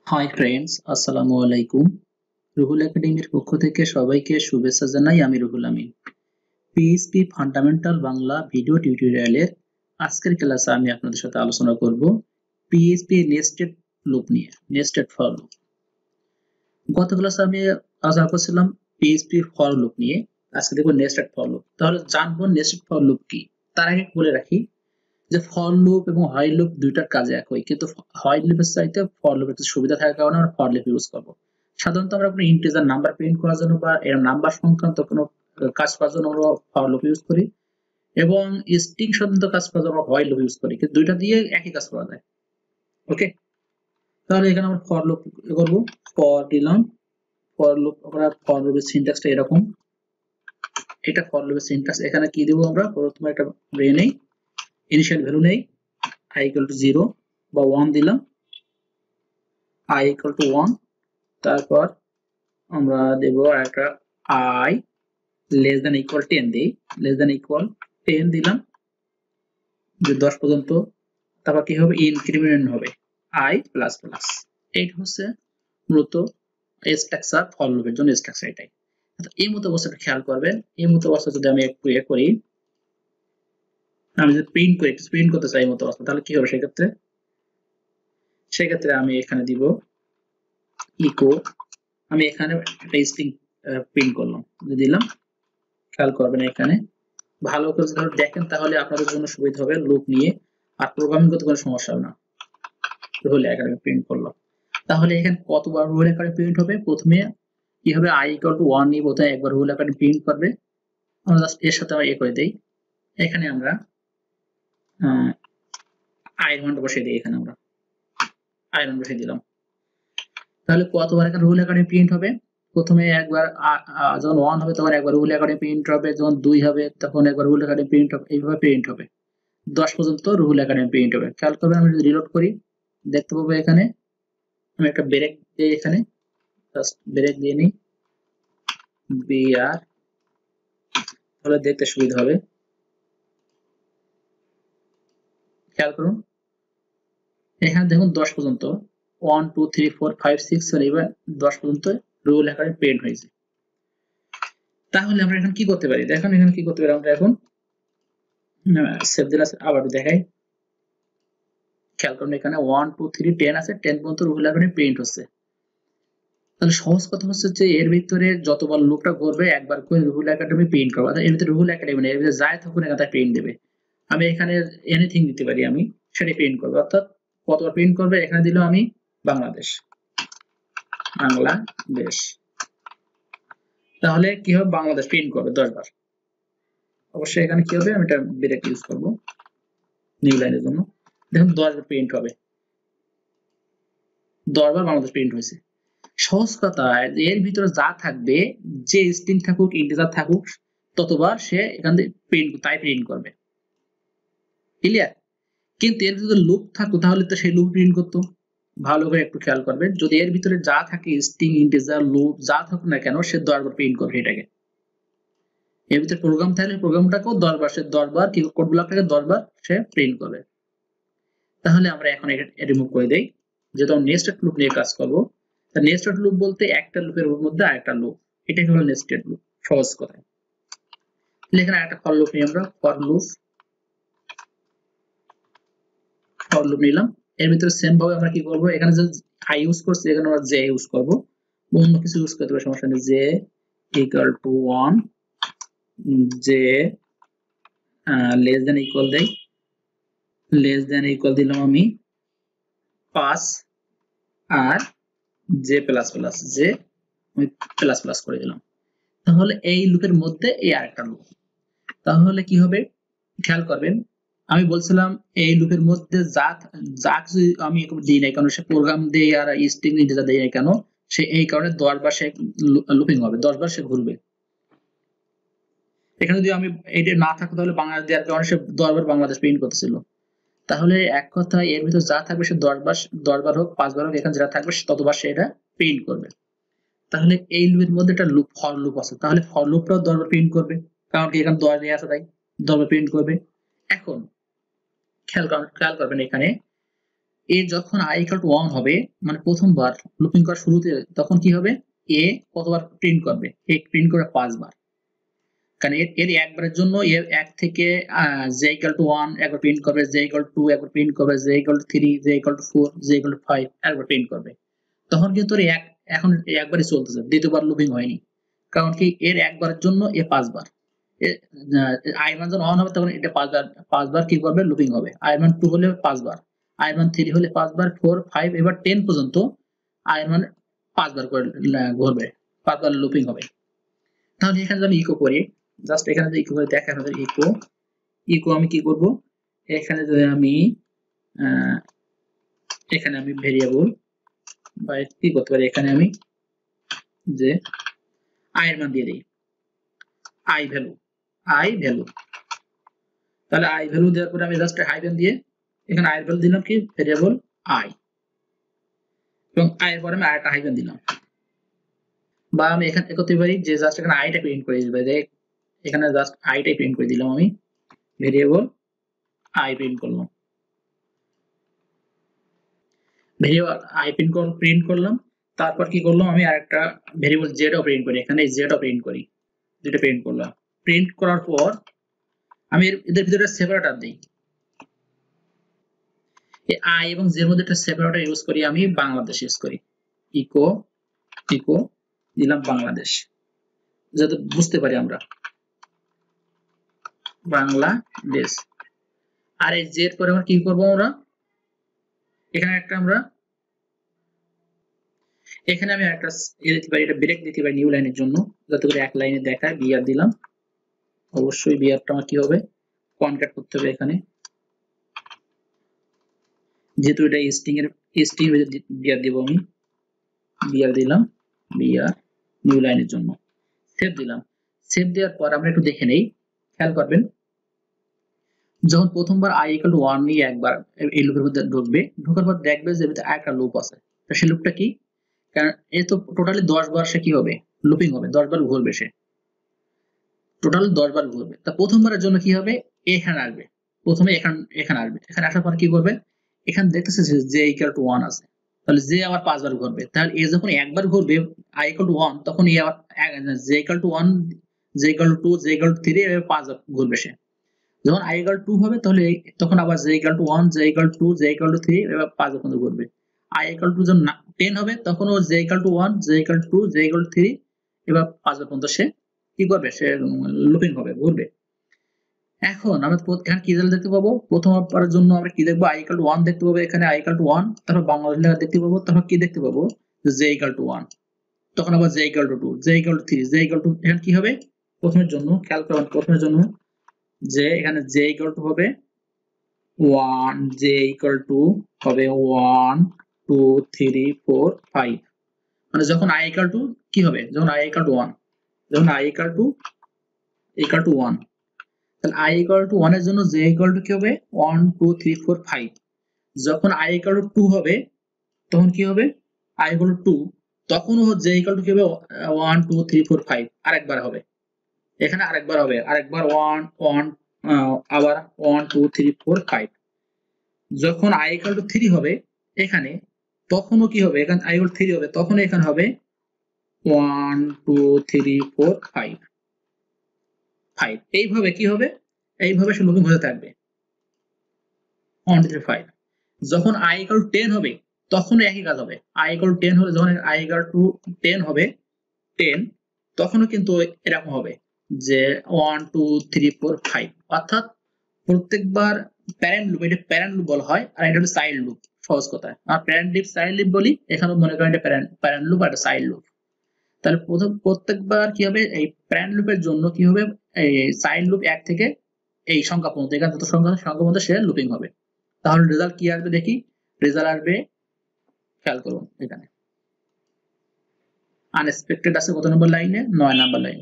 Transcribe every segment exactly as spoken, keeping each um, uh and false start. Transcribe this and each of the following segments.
Hi friends, আসসালামু আলাইকুম। রুহুল একাডেমির পক্ষ থেকে সবাইকে শুভেচ্ছা জানাই। আমি Ruhul Amin. PHP fundamental Bangla video টিউটোরিয়ালের আজকের ক্লাসে আমি আপনাদের সাথে আলোচনা করব পিএইচপি নেস্টেড লুপ নিয়ে, নেস্টেড ফর লুপ। গত ক্লাসে আমি আলোচনা করছিলাম পিএইচপি ফর লুপ নিয়ে, আজকে দেখব নেস্টেড ফর লুপ। তাহলে জানবো নেস্টেড ফর লুপ কি। তার আগে বলে রাখি যে ফর লুপ এবং হোয়াইল লুপ দুইটার কাজে একই, কিন্তু হোয়াইল লুপের চাইতে ফর লুপের একটু সুবিধা থাকার কারণে আমরা ফর লুপ ইউজ করব। সাধারণত আমরা কোনো ইন্টিজার নাম্বার প্রিন্ট করার জন্য বা এর নাম্বার সংক্রান্ত কোনো কাজ করার জন্য আমরা ফর লুপ ইউজ করি, এবং স্ট্রিং সংক্রান্ত কাজ করার জন্য আমরা হোয়াইল লুপ ইউজ করি, কিন্তু দুইটা দিয়ে একই কাজ করা যায়। ওকে, তাহলে এখানে আমরা ফর লুপ করব। ফর দিলাম, ফর লুপ আমরা ফর লুপের সিনট্যাক্সটা এরকম। এটা ফর লুপের সিনট্যাক্স। এখানে কি দেব আমরা? প্রথমে একটা ভ্যারিয়েবল নেই, ইনিশিয়াল ভ্যালু নেই, i equal to zero বা one দিলাম, i equal to one। তারপর আমরা দেব একটা i less than equal ten দেই, less than equal ten দিলাম যে দশ পর্যন্ত। তারপর কি হবে? ইনক্রিমেন্ট হবে i প্লাস প্লাস। এইটা হচ্ছে মূলত স্ট্রাকচার, ফর লুপের জন্য স্ট্রাকচার এটাই। এই মতো অবস্থাটা খেয়াল করবেন। এই মতো অবস্থা যদি আমি একটু ইয়ে করি, আমি যদি প্রিন্ট করি, প্রিন্ট করতে চাই এই মতো অবস্থা, তাহলে কি হবে সেক্ষেত্রে? সেক্ষেত্রে আমি এখানে দিব ইকো, আমি এখানে একটা স্ট্রিং প্রিন্ট করলাম, দিলাম। খেয়াল করবেন এখানে ভালো করে যদি দেখেন তাহলে আপনাদের জন্য সুবিধা হবে লুপ নিয়ে, আর প্রোগ্রামিং করতে কোনো সমস্যা হবে না। রুল আকারে প্রিন্ট করলাম, তাহলে এখানে কতবার রুল আকারে প্রিন্ট হবে? প্রথমে কি হবে? i equal to one নিয়ে বোধহয় একবার রুল আকারে প্রিন্ট করবে। আমরা জাস্ট এর সাথে এ করে দেই, এখানে আমরা i এর মানটা বসিয়ে দিই, এখানে আমরা i এর মান বসিয়ে দিলাম। তাহলে কতবার এখানে রুল আকারে প্রিন্ট হবে? প্রথমে একবার যখন ওয়ান হবে তখন একবার রুল আকারে প্রিন্ট হবে, যখন দুই হবে তখন একবার রুল আকারে প্রিন্ট হবে, এইভাবে প্রিন্ট হবে দশ পর্যন্ত রুল আকারে প্রিন্ট হবে। খেয়াল করবেন, আমি যদি রিলোড করি দেখতে পাবো এখানে আমি একটা ব্রেক দিই, এখানে জাস্ট ব্রেক দিয়ে নিই বিআর, তাহলে দেখতে সুবিধা হবে। খেয়াল করুন এখানে দেখুন দশ পর্যন্ত one two three four five six এবার দশ পর্যন্ত রুল আকারে প্রিন্ট হয়েছে। তাহলে আমরা এখন কি করতে পারি? দেখুন এখানে কি করতে পারি আমরা এখন সেভ দিলে আবার দেখাই। খেয়াল করুন এখানে ওয়ান টু থ্রি টেন আছে, টেন পর্যন্ত রুল আকারে প্রিন্ট হচ্ছে। তাহলে সহজ কথা হচ্ছে যে এর ভিতরে যতবার লুপটা ঘুরবে একবার করে রুল একাডেমি প্রিন্ট করবো। এর ভিতরে রুল একাডেমি নেই, এর ভিতরে যাই থাকুন এখানে প্রিন্ট দেবে। আমি এখানে এনিথিং দিতে পারি, আমি সেটা প্রিন্ট করবো। অর্থাৎ কতবার প্রিন্ট করবে এখানে দিলাম আমি বাংলাদেশ, বাংলাদেশ। তাহলে কি হবে? বাংলাদেশ প্রিন্ট করবে দশ বার। অবশ্যই এখানে কি হবে? আমি এটা ব্রেক ইউজ করবো নিউ লাইনের জন্য। দেখুন দশ বার প্রিন্ট হবে, দশ বার বাংলাদেশ প্রিন্ট হয়েছে। সহজ কথা, এর ভিতরে যা থাকবে, যে স্ট্রিং থাকুক ইন্টিজার থাকুক, ততবার সে এখান থেকে প্রিন্ট তাই প্রিন্ট করবে। ক্লিয়ার? কিন্তু এর ভিতরে লুপ থাকুক তাহলে তো সেই লুপ প্রিন্ট করতো। ভালো করে একটু খেয়াল করবেন, যদি এর ভিতরে যা থাকে স্ট্রিং ইন্টিজার লুপ যা থাকুক না কেন, সে দশবার প্রিন্ট করবে এটাকে। এর ভিতরে প্রোগ্রাম থাকলে প্রোগ্রামটাকেও দশবার সে দশবার কি কোড ব্লকটাকে দশবার সে প্রিন্ট করবে। তাহলে আমরা এখন এটা রিমুভ করে দেই, যেহেতু আমরা নেস্টেড লুপ নিয়ে কাজ করবো। নেস্টেড লুপ বলতে একটা লুপের মধ্যে আরেকটা লুপ, এটাই হলো নেস্টেড লুপ সহজ কথায়। এখানে একটা ফর লুপ নিই আমরা, ফর লুপ, ফর লুপ নিলাম। এর ভিতরে সেম ভাবে আমরা কি করব? এখানে যে আই ইউজ করছি এখানে আমরা জে ইউজ করব, অন্য কিছু ইউজ করতে পারি সমস্যা নেই। J equal to one, j less than equal দেই, লেস দেন ইকুয়াল দিলাম আমি পাঁচ, আর জে প্লাস প্লাস, জে আমি প্লাস প্লাস করে দিলাম। তাহলে এই লুপের মধ্যে এই আরেকটা লুপ। তাহলে কি হবে খেয়াল করবেন, আমি বলছিলাম এই লুপের মধ্যে যা যা কিছু আমি দিই না কেন, সে প্রোগ্রাম দেই আর স্ট্রিং ইন্টিজার দেই না কেন, সে এই কারণে দশ বার সে লুপিং হবে, দশ বার সে ঘুরবে। এখানে যদি আমি এইটা না থাকতো তাহলে বাংলাদেশ দেওয়ার কারণে সে দশ বার বাংলাদেশ প্রিন্ট করতেছিল। তাহলে এক কথা এর ভিতর যা থাকবে সে দশ বার দশ বার হোক পাঁচ বার হোক, এখানে যেটা থাকবে ততবার সে এটা প্রিন্ট করবে। তাহলে এই লুপের মধ্যে একটা লুপ ফর লুপ আছে, তাহলে ফর লুপটাও দশ বার প্রিন্ট করবে, কারণ কি এখানে দশ দেওয়া আছে তাই দশ বার প্রিন্ট করবে। এখন খেয়াল খেয়াল করবেন এখানে এ যখন i equal to one হবে মানে প্রথমবার লুপিং করার শুরুতে তখন কি হবে এ কতবার প্রিন্ট করবে এ প্রিন্ট করে পাঁচবার কারণ এর এর একবারের জন্য এর এক থেকে j equal to one একবার প্রিন্ট করবে j equal to two একবার প্রিন্ট করবে j equal to three j equal to four j equal to five একবার প্রিন্ট করবে তখন কিন্তু এর এক এখন একবারই চলতেছে দ্বিতীয়বার লুপিং হয়নি কারণ কি এর একবারের জন্য এ পাঁচবার i মান যখন one হবে তখন এটা পাঁচবার পাঁচবার কি করবে লুপিং হবে i মান two হলে পাঁচবার i মান three হলে পাঁচবার four five এবার ten পর্যন্ত i মান পাঁচবার করে ঘুরবে পাঁচবার লুপিং হবে তাহলে এখানে যদি ইকো করি জাস্ট এখানে যদি ইকো করে দেখেন আমাদের ইকো ইকো আমি কি করব এখানে যদি আমি এখানে আমি ভেরিয়েবল বা কি করতে পারি এখানে আমি যে i এর মান দিয়ে দেই i ভ্যালু i ভ্যালু তাহলে i ভ্যালু দেওয়ার পরে আমি জাস্ট হাইফেন দিয়ে এখানে i এর ভ্যালু দিলাম কি ভেরিয়েবল i এবং i এর পরে আমি আরেকটা হাইফেন দিলাম বা আমি এখানে করতে পারি যে জাস্ট এখানে i টা প্রিন্ট করে দিই যে এখানে জাস্ট i টা প্রিন্ট করে দিলাম আমি ভেরিয়েবল i প্রিন্ট করলাম ভেরিয়েবল i প্রিন্ট করলাম প্রিন্ট করলাম তারপর কি করলাম আমি আরেকটা ভেরিয়েবল z ও প্রিন্ট করি এখানে z ও প্রিন্ট করি দুটো প্রিন্ট করলাম প্রিন্ট করার পর আমি এদের ভিতরে সেপারেটর দেই এই i এবং z এর মধ্যে একটা সেপারেটর ইউজ করি আমি বাংলাদেশ ইউজ করি ইকো ইকো দিলাম বাংলাদেশ যাতে বুঝতে পারি আমরা বাংলাদেশ আর এই z এর পরে আমরা কি করব আমরা এখানে একটা আমরা এখানে আমি একটা এ দিতে পারি এটা ব্রেক দিতে পারি নিউ লাইনের জন্য যাতে করে এক লাইনে দেখায় বিআর দিলাম অবশ্যই বিআরটা আমার কি হবে কনক্যাট করতে হবে এখানে যেহেতু এটা স্ট্রিং এর স্ট্রিং এর বিআর দিব আমি বিআর দিলাম বিআর নিউ লাইনের জন্য সেভ দিলাম সেভ দেওয়ার পর আমরা একটু দেখে নেই খেয়াল করবেন যখন প্রথমবার i equal to one নিয়ে একবার এই লুপের মধ্যে ঢুকবে ঢোকার পর দেখবে যে ভিতরে একটা লুপ আছে তো সেই লুপটা কি কারণ এ তো টোটালি দশ বার সে কি হবে লুপিং হবে দশ বার ঘুরবে সে টোটাল দশ বার ঘুরবে তা প্রথমবারের জন্য কি হবে এখানে আসবে প্রথমে এখানে এখানে আসবে এখানে আসার পর কি করবে এখানে দেখতেছে যে j equal to one আছে তাহলে j আবার পাঁচবার ঘুরবে তাহলে এ যখন একবার ঘুরবে i equal to one তখন এ আবার j equal to one j equal to two j equal to three এভাবে পাঁচবার ঘুরবে সে যখন i equal to two হবে তাহলে তখন আবার j equal to one j equal to two j equal to three এভাবে পাঁচবার পর্যন্ত ঘুরবে i equal to যখন ten হবে তখন ও j equal to one j equal to two j equal to three এবার পাঁচবার পর্যন্ত সে কি করবে সে লুপিং হবে ঘুরবে এখন আমরা এখানে কি রেজাল্ট দেখতে পাবো প্রথমবারের জন্য আমরা কি দেখবো i equal to one দেখতে পাবো এখানে i equal to one তারপর বাংলাদেশ লেখা দেখতে পাবো তারপর কি দেখতে পাবো j equal to one তখন আবার j equal to two j equal to three j equal to এখানে কি হবে প্রথমের জন্য খেয়াল করুন প্রথমের জন্য যে এখানে j equal to হবে one j equal to হবে one two three four five মানে যখন i equal to কি হবে যখন i equal to one যখন i equal to equal to one তাহলে i equal to one এর জন্য j equal to কি হবে one two three four five যখন i equal to two হবে তখন কি হবে i equal to two তখন ও j equal to কি হবে one two three four five আরেকবার হবে এখানে আরেকবার হবে আরেকবার one one আবার one two three four five যখন i equal to three হবে এখানে তখনও কি হবে এখানে i equal to three হবে তখন এখানে হবে one two three four five five এইভাবে কি হবে এইভাবে সে লুপিং হতে থাকবে one two three five যখন i equal to ten হবে তখন একই কাজ হবে i equal to ten হলে যখন i equal to ten হবে ten তখনও কিন্তু এরকম হবে যে one two three four five অর্থাৎ প্রত্যেকবার প্যারেন্ট লুপ এটা প্যারেন্ট লুপ বলা হয় আর এটা হলো চাইল্ড লুপ সহজ কথায় আর প্যারেন্ট লুপ চাইল্ড লুপ বলি এখানে মনে করেন এটা প্যারেন্ট প্যারেন্ট লুপ আর চাইল্ড লুপ তাহলে প্রথম প্রত্যেকবার কি হবে এই প্যারেন্ট লুপের জন্য কি হবে এই চাইল্ড লুপ এক থেকে এই সংখ্যা পর্যন্ত এখানে যত সংখ্যা সংখ্যা পর্যন্ত সে লুপিং হবে তাহলে রেজাল্ট কি আসবে দেখি রেজাল্ট আসবে খেয়াল করুন এখানে আনএক্সপেক্টেড আছে কত নম্বর লাইনে নয় নম্বর লাইন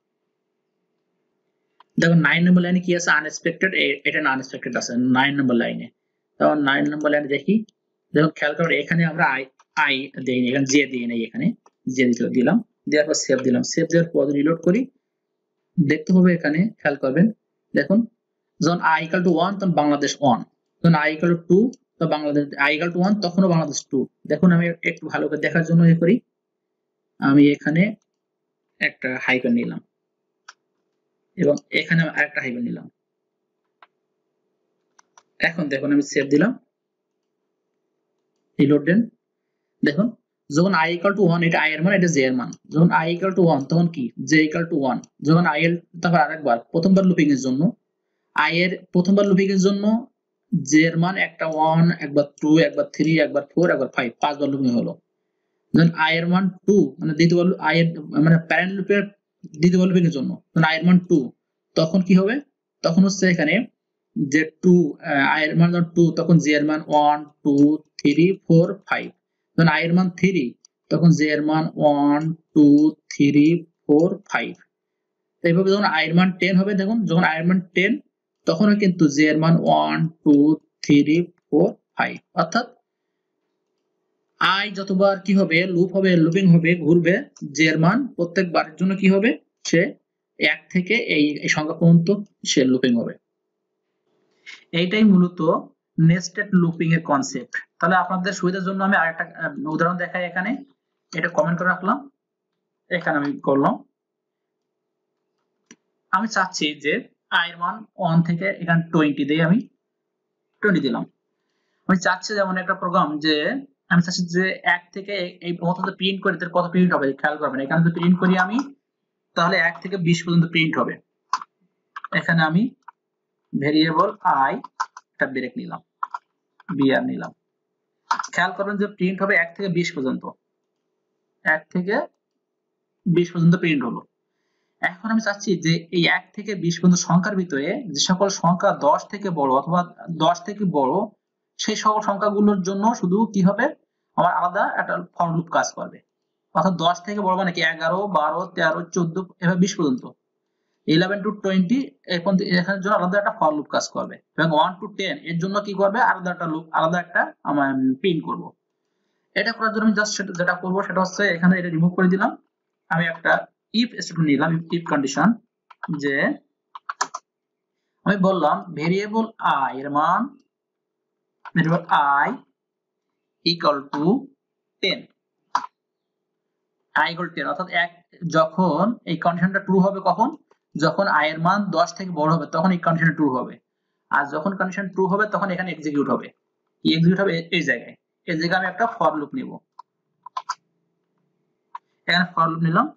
দেখো nine নম্বর লাইনে কি আছে আনএক্সপেক্টেড এটা না আনএক্সপেক্টেড আছে nine নম্বর লাইনে তখন nine নম্বর লাইনে দেখি দেখো খেয়াল করুন এখানে আমরা i i দেই এখানে j দেই নাই এখানে j দিলাম দেওয়ার পর সেভ দিলাম সেভ দেওয়ার পর রিলোড করি দেখতে হবে এখানে খেয়াল করবেন দেখুন যখন i equal to one তখন বাংলাদেশ one যখন i equal to two তো Bangladesh i equal to one তখনও বাংলাদেশ টু। দেখুন আমি একটু ভালো করে দেখার জন্য এ করি, আমি এখানে একটা হাইফেন নিলাম এবং এখানে আরেকটা হাইফেন নিলাম। এখন দেখুন আমি সেভ দিলাম, রিলোড দেন। দেখুন যখন i equal to one এটা i এর মান, এটা j এর মান। যখন i equal to one তখন কি j equal to one। যখন i এর, তারপর আরেকবার প্রথমবার লুপিং এর জন্য i এর প্রথমবার লুপিং এর জন্য j এর মান একটা one, একবার two, একবার three, একবার four, একবার five, পাঁচবার লুপিং হলো। যখন i এর মান two মানে দ্বিতীয়বার i এর মানে প্যারেন্ট লুপের দ্বিতীয়বার লুপিং এর জন্য যখন i এর মান two তখন কি হবে, তখন হচ্ছে এখানে যে two i এর মান যখন two তখন j এর মান one, two, three, four, five। যখন i এর মান three তখন j এর মান one, two, three, four, five। এইভাবে যখন i এর মান ten হবে, দেখুন যখন i এর মান ten তখনও কিন্তু j এর মান one, two, three, four, five। অর্থাৎ i যতবার কি হবে লুপ হবে, লুপিং হবে, ঘুরবে, j এর মান প্রত্যেকবারের জন্য কি হবে, সে এক থেকে এই এই সংখ্যা পর্যন্ত সে লুপিং হবে। এইটাই মূলত নেস্টেড লুপিং এর কনসেপ্ট। তাহলে আপনাদের সুবিধার জন্য আমি আরেকটা উদাহরণ দেখাই। এখানে এটা কমেন্ট করে রাখলাম, এখানে আমি করলাম, আমি চাচ্ছি যে i এর মান one থেকে এখানে twenty দেই, আমি twenty দিলাম। আমি চাচ্ছি যেমন একটা প্রোগ্রাম যে আমি চাচ্ছি যে এক থেকে এই প্রথমত প্রিন্ট করে কত প্রিন্ট হবে খেয়াল করবেন। এখানে যদি প্রিন্ট করি আমি, তাহলে এক থেকে বিশ পর্যন্ত প্রিন্ট হবে। এখানে আমি ভেরিয়েবল i একটা ব্রেক নিলাম, br নিলাম, খেয়াল করবেন যে প্রিন্ট হবে এক থেকে বিশ পর্যন্ত, এক থেকে বিশ পর্যন্ত প্রিন্ট হলো। এখন আমি চাচ্ছি যে এই এক থেকে বিশ পর্যন্ত সংখ্যার ভিতরে যে সকল সংখ্যা দশ থেকে বড় অথবা দশ থেকে বড় সেই সকল সংখ্যাগুলোর জন্য শুধু কি হবে, আমার আলাদা একটা ফর লুপ কাজ করবে। অর্থাৎ দশ থেকে বড় মানে কি এগারো, বারো, তেরো, চোদ্দ এভাবে বিশ পর্যন্ত, eleven to twenty এই পর্যন্ত এখানের জন্য আলাদা একটা ফর লুপ কাজ করবে, এবং one to ten এর জন্য কি করবে, আলাদা একটা লুপ, আলাদা একটা আমরা প্রিন্ট করব। এটা করার জন্য আমি জাস্ট যেটা করব সেটা হচ্ছে এখানে এটা রিমুভ করে দিলাম। আমি একটা ইফ স্টেটমেন্ট নিলাম, ইফ কন্ডিশন, যে আমি বললাম ভেরিয়েবল i এর মান variable i equal to ten, i equal ten, অর্থাৎ এক যখন এই কন্ডিশনটা ট্রু হবে, কখন, যখন i এর মান দশ থেকে বড় হবে তখন এই কন্ডিশন ট্রু হবে। আর যখন কন্ডিশন ট্রু হবে তখন এখানে এক্সিকিউট হবে। কি এক্সিকিউট হবে, এই জায়গায়, এই জায়গায় আমি একটা ফর লুপ নিব, এখানে ফর লুপ নিলাম।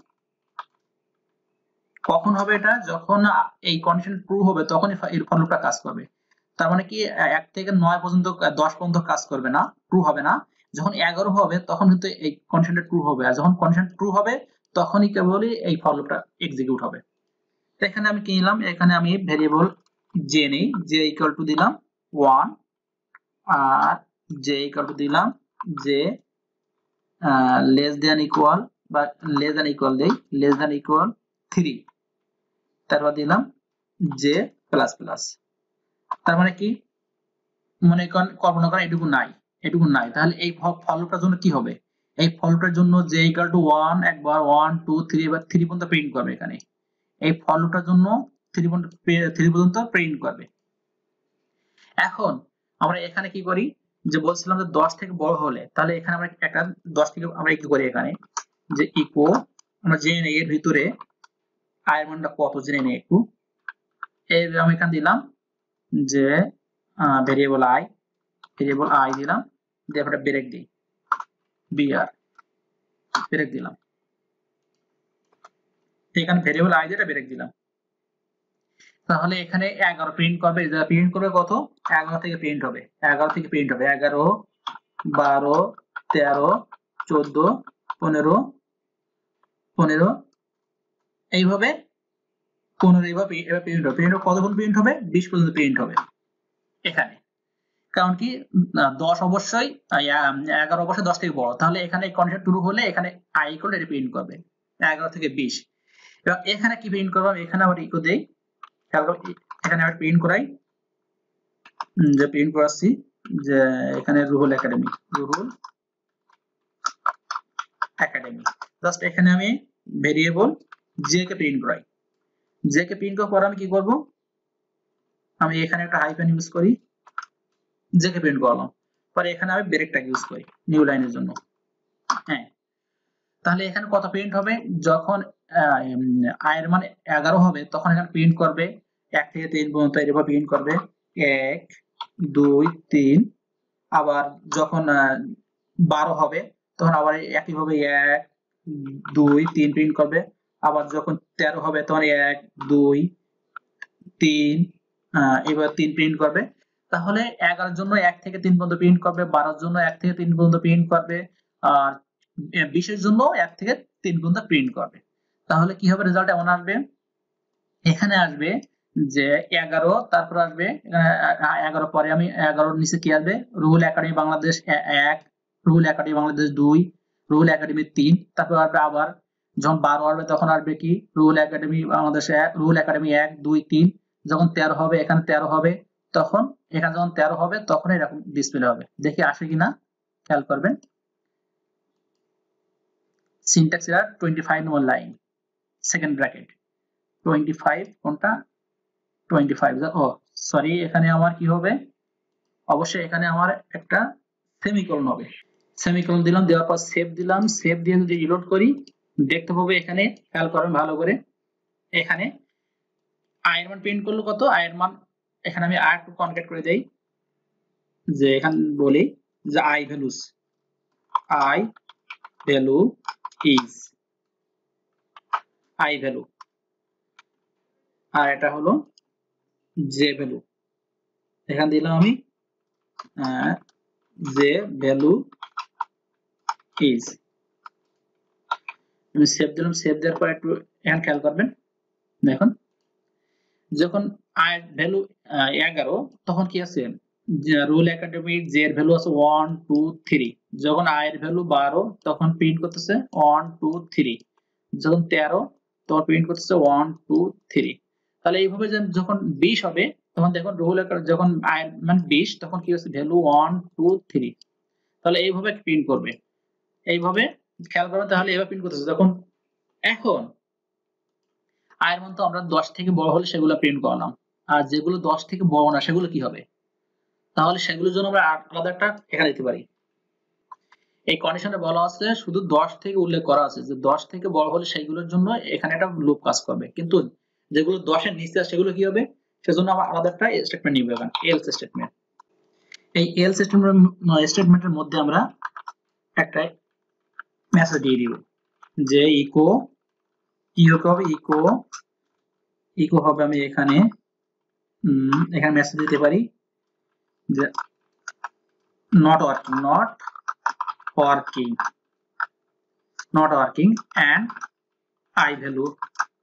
কখন হবে এটা, যখন এই কন্ডিশন ট্রু হবে তখনই এই ফর লুপটা কাজ করবে। তার মানে কি এক থেকে নয় পর্যন্ত, দশ পর্যন্ত কাজ করবে না, ট্রু হবে না। যখন এগারো হবে তখন কিন্তু এই কন্ডিশনটা ট্রু হবে, আর যখন কন্ডিশন ট্রু হবে তখনই কেবলই এই ফর লুপটা এক্সিকিউট হবে। তো এখানে আমি কি নিলাম, এখানে আমি ভেরিয়েবল j নেই, j ইকুয়াল টু দিলাম one, আর j ইকুয়াল টু দিলাম j লেস দ্যান ইকুয়াল বা লেস দ্যান ইকুয়াল দেই, লেস দ্যান ইকুয়াল three, তারপর দিলাম j প্লাস প্লাস। তার মানে কি, মনে করেন কল্পনা করেন এটুকু নাই, এটুকু নাই, তাহলে এই ফর লুপটার জন্য কি হবে, এই ফর লুপটার জন্য j ইকুয়াল টু one একবার one, two, three এবার three পর্যন্ত প্রিন্ট করবে। এখানে এই ফর লুপটার জন্য three পর্যন্ত three পর্যন্ত প্রিন্ট করবে। এখন আমরা এখানে কি করি, যে বলছিলাম যে দশ থেকে বড় হলে, তাহলে এখানে আমরা একটা দশ থেকে আমরা কি করি, এখানে যে ইকো আমরা জেনে নেই এর ভিতরে i এর মানটা কত জেনে নেই একটু। এই আমি এখানে দিলাম যে ভেরিয়েবল i, ভেরিয়েবল i দিলাম, দিয়ে একটা ব্রেক দিই, br ব্রেক দিলাম, এখানে ভেরিয়েবল i দিয়ে ব্রেক দিলাম। তাহলে এখানে এগারো প্রিন্ট করবে, প্রিন্ট করবে কত, এগারো থেকে প্রিন্ট হবে, এগারো থেকে প্রিন্ট হবে, এগারো, বারো, তেরো, চোদ্দ, পনেরো, পনেরো, এইভাবে পনেরো, এইভাবে এবার প্রিন্ট হবে, প্রিন্ট কতক্ষণ প্রিন্ট হবে, বিশ পর্যন্ত প্রিন্ট হবে এখানে। কারণ কি দশ অবশ্যই, এগারো অবশ্যই দশ থেকে বড়, তাহলে এখানে কন্ডিশন ট্রু হলে এখানে i ইকুয়াল এটা প্রিন্ট করবে এগারো থেকে বিশ। এবং এখানে কি প্রিন্ট করব, এখানে আবার ইকো দেই, এখানে আবার প্রিন্ট করাই, যে প্রিন্ট করাচ্ছি যে এখানে Ruhul academy, Ruhul academy, just এখানে আমি ভেরিয়েবল j কে প্রিন্ট করাই। j কে প্রিন্ট করার পর আমি কি করব, আমি এখানে একটা হাইফেন ইউজ করি, j কে প্রিন্ট করলাম, পরে এখানে আমি ব্রেকটা ইউজ করি নিউ লাইনের জন্য। হ্যাঁ, তাহলে এখানে কত প্রিন্ট হবে? যখন i এর মান এগারো হবে তখন এখানে প্রিন্ট করবে এক থেকে তিন পর্যন্ত এভাবে প্রিন্ট করবে এক দুই তিন। আবার যখন বারো হবে তখন আবার একইভাবে এক দুই তিন প্রিন্ট করবে। আবার যখন তেরো হবে তখন এক দুই তিন এবার তিন প্রিন্ট করবে। তাহলে এগারোর জন্য এক থেকে তিন পর্যন্ত প্রিন্ট করবে, বারোর জন্য এক থেকে তিন পর্যন্ত প্রিন্ট করবে, আর বিশের জন্য এক থেকে তিন পর্যন্ত প্রিন্ট করবে। তাহলে কি হবে? রেজাল্ট এমন আসবে, এখানে আসবে যে এগারো, তারপর আসবে এগারো পরে আমি এগারোর নিচে কি আসবে? রুহুল একাডেমি বাংলাদেশ এক, রুহুল একাডেমি বাংলাদেশ দুই, রুহুল একাডেমি তিন। তারপর আসবে আবার যখন বারো আসবে তখন আসবে কি? রুহুল একাডেমি বাংলাদেশ এক, রুহুল একাডেমি এক দুই তিন। যখন তেরো হবে এখানে তেরো হবে, তখন এখানে যখন তেরো হবে তখন এরকম ডিসপ্লে হবে। দেখি আসে কিনা, খেয়াল করবেন। সিনট্যাক্স এরর পঁচিশ নম্বর লাইন, সেকেন্ড ব্র্যাকেট পঁচিশ কোনটা? পঁচিশ। ও সরি, এখানে আমার কি হবে? অবশ্যই এখানে আমার একটা সেমিকোলন হবে। সেমিকোলন দিলাম, দেওয়ার পর সেভ দিলাম। সেভ দিয়ে যদি রিলোড করি দেখতে পাবো এখানে, খেয়াল করবেন ভালো করে, এখানে i এর মান প্রিন্ট করলো কত? i এর মান এখানে আমি আর একটু কনক্যাট করে দেই, যে এখানে বলি যে i values, i value is i value, আর এটা হলো যে ভ্যালু। এখানে দিলাম আমি যে ভ্যালু ইজ। আমি সেভ দিলাম। সেভ দেওয়ার পর একটু এখানে খেয়াল করবেন, দেখুন যখন i এর ভ্যালু এগারো তখন কি আছে? রুহুল একাডেমির j এর ভ্যালু আছে ওয়ান টু থ্রি। যখন i এর ভ্যালু বারো তখন প্রিন্ট করতেছে ওয়ান টু থ্রি। যখন তেরো তখন প্রিন্ট করতেছে ওয়ান টু থ্রি। তাহলে এইভাবে যখন বিশ হবে তখন দেখুন রুহুল একাডেমি যখন i এর মান বিশ তখন কি হচ্ছে? Value one two three. তাহলে এইভাবে প্রিন্ট করবে, এইভাবে খেয়াল করবেন। তাহলে এইভাবে প্রিন্ট করতেছে। যখন এখন i এর মান তো আমরা দশ থেকে বড় হলে সেগুলো প্রিন্ট করলাম, আর যেগুলো দশ থেকে বড় না সেগুলো কি হবে? তাহলে সেগুলোর জন্য আমরা আলাদা একটা এখানে দিতে পারি। এই কন্ডিশনে বলা আছে শুধু দশ থেকে উল্লেখ করা আছে যে দশ থেকে বড় হলে সেগুলোর জন্য এখানে একটা লুপ কাজ করবে, কিন্তু যেগুলো দশ এর নিচে আছে সেগুলো কি হবে? সেজন্য আমরা আলাদা একটা স্টেটমেন্ট নিব, এখানে এলস স্টেটমেন্ট। এই এলস স্টেটমেন্টের মধ্যে আমরা একটা মেসেজ দিয়ে দিব যে ইকো ইকো হবে ইকো ইকো হবে আমি এখানে এখানে মেসেজ দিতে পারি যে not working not working not working and i value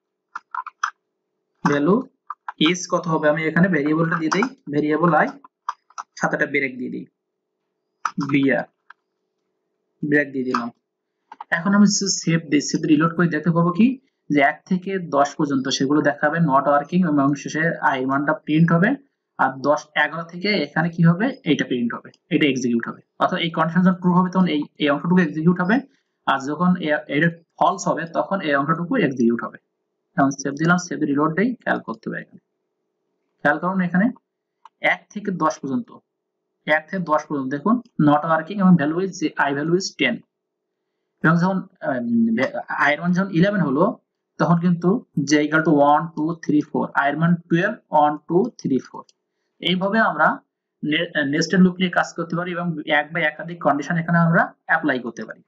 value is কত হবে? আমি এখানে ভেরিয়েবলটা দিয়ে দেই, ভেরিয়েবল i, সাথে একটা ব্রেক দিয়ে দিই, বিআর ব্রেক দিয়ে দিলাম। এখন আমি সেভ দিই, সেভ রিলোড করে দেখতে পাবো কি যে এক থেকে দশ পর্যন্ত সেগুলো দেখাবে নট ওয়ার্কিং, এবং শেষে i মানটা প্রিন্ট হবে। আর দশ এগারো থেকে এখানে কি হবে? এইটা প্রিন্ট হবে, এটা এক্সিকিউট হবে। অর্থাৎ এই কন্ডিশন যখন ট্রু হবে তখন এই এই অংশটুকু এক্সিকিউট হবে, আর যখন এটা ফলস হবে তখন এই অংশটুকু এক্সিকিউট হবে। এখন সেভ দিলাম, সেভ রিলোড দেই, খেয়াল করতে হবে এখানে, খেয়াল করুন এখানে এক থেকে দশ পর্যন্ত, এক থেকে দশ পর্যন্ত দেখুন নট ওয়ার্কিং এবং value is i value is ten. এবং যখন i এর মান যখন ইলেভেন হলো তখন কিন্তু j equal to one two three four, i এর মান twelve, one two three four. এইভাবে আমরা নেস্টেড লুপ নিয়ে কাজ করতে পারি এবং এক বা একাধিক কন্ডিশন এখানে আমরা অ্যাপ্লাই করতে পারি।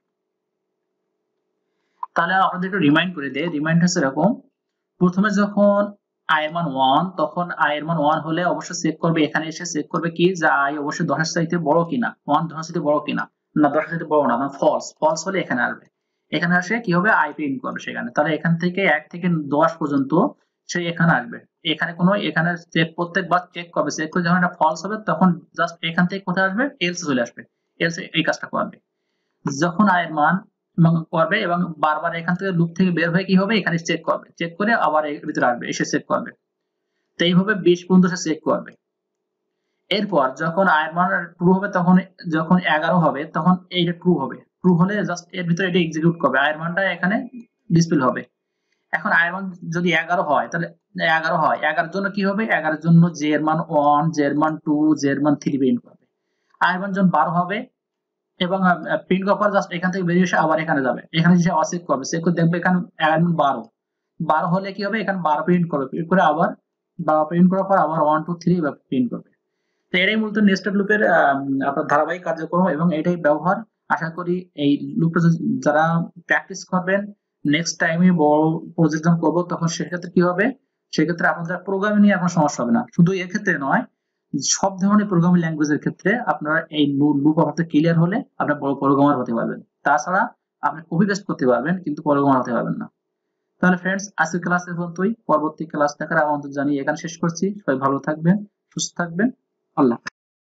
তাহলে আপনাদের একটু রিমাইন্ড করে দেই, রিমাইন্ড হচ্ছে এরকম, প্রথমে যখন i এর মান ওয়ান তখন i এর মান ওয়ান হলে অবশ্যই চেক করবে, এখানে এসে চেক করবে কি যে i অবশ্যই দশ এর চাইতে বড় কিনা, ওয়ান দশ এর চাইতে বড় কিনা, না দশ এর চাইতে বড় না, মানে ফলস, ফলস হলে এখানে আসবে, এখানে আসে কি হবে? i প্রিন্ট করবে সেখানে। তাহলে এখান থেকে এক থেকে দশ পর্যন্ত সে এখানে আসবে, এখানে কোনো এখানে চেক প্রত্যেকবার চেক করবে, চেক করে যখন এটা ফলস হবে তখন জাস্ট এখান থেকে কোথায় আসবে? এলস চলে আসবে, এলস এই কাজটা করবে। যখন i এর মান করবে এবং বারবার এখান থেকে লুপ থেকে বের হয়ে কি হবে? এখানে চেক করবে, চেক করে আবার এর ভিতরে আসবে, এসে চেক করবে। তো এইভাবে বিশ পর্যন্ত সে চেক করবে। এরপর যখন i এর মান ট্রু হবে তখন, যখন এগারো হবে তখন এইটা ট্রু হবে, ট্রু হলে জাস্ট এর ভিতরে এটা এক্সিকিউট করবে, i এর মানটা এখানে ডিসপ্লে হবে। এখন i এর মান যদি এগারো হয় তাহলে এগারো হয়, এগারোর জন্য কি হবে? এগারোর জন্য j এর মান ওয়ান, j এর মান টু, j এর মান থ্রি প্রিন্ট করবে। আই ওয়ান যখন বারো হবে এবং প্রিন্ট করার পর জাস্ট এখান থেকে বেরিয়ে এসে আবার এখানে যাবে, এখানে যে অচেক করবে, চেক করে দেখবে এখানে এগারো বারো বারো হলে কি হবে, এখানে বারো প্রিন্ট করবে, প্রিন্ট করে আবার বারো প্রিন্ট করার পর আবার ওয়ান টু থ্রি প্রিন্ট করবে। তো এটাই মূলত নেস্টেড লুপের আপনার ধারাবাহিক কার্যক্রম এবং এটাই ব্যবহার। আশা করি এই লুপটা যারা প্র্যাকটিস করবেন, নেক্সট টাইমে বড় প্রজেক্ট যখন করবো তখন সেক্ষেত্রে কি হবে, সেক্ষেত্রে আপনাদের প্রোগ্রামিং নিয়ে এখন সমস্যা হবে না। শুধু এক্ষেত্রে নয়, সব ধরনের প্রোগ্রামিং ল্যাঙ্গুয়েজের ক্ষেত্রে আপনারা এই লুপ আপনাদের ক্লিয়ার হলে আপনার বড় প্রোগ্রামার হতে পারবেন। তাছাড়া আপনি কপি পেস্ট করতে পারবেন কিন্তু প্রোগ্রামার হতে পারবেন না। তাহলে ফ্রেন্ডস, আজকের ক্লাস এ পর্যন্তই। পরবর্তী ক্লাস দেখার আমন্ত্রণ জানিয়ে এখানে শেষ করছি। সবাই ভালো থাকবেন, সুস্থ থাকবেন। আল্লাহ।